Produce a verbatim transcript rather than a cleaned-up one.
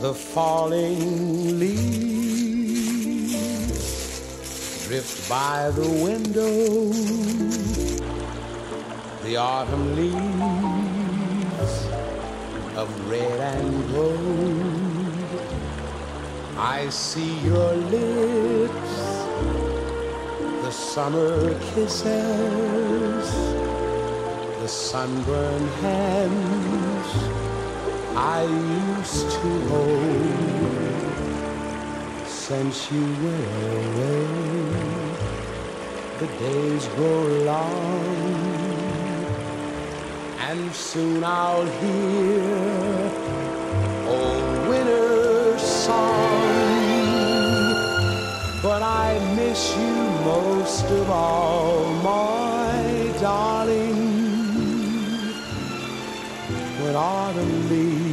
The falling leaves drift by the window, the autumn leaves of red and gold. I see your lips, the summer kisses, the sunburned hands I used to hold. Since you went away, the days grow long, and soon I'll hear old winter's song. But I miss you most of all, my darling, when autumn leaves